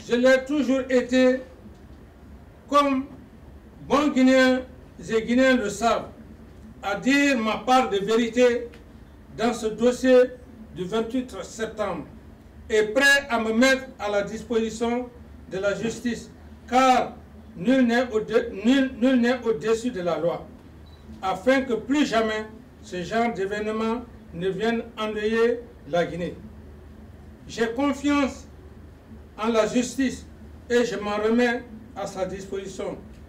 je l'ai toujours été, comme bons Guinéens et Guinéens le savent, à dire ma part de vérité dans ce dossier du 28 septembre et prêt à me mettre à la disposition de la justice, car nul n'est au-dessus de la loi, afin que plus jamais ce genre d'événements ne viennent endeuiller la Guinée. J'ai confiance en la justice et je m'en remets à sa disposition.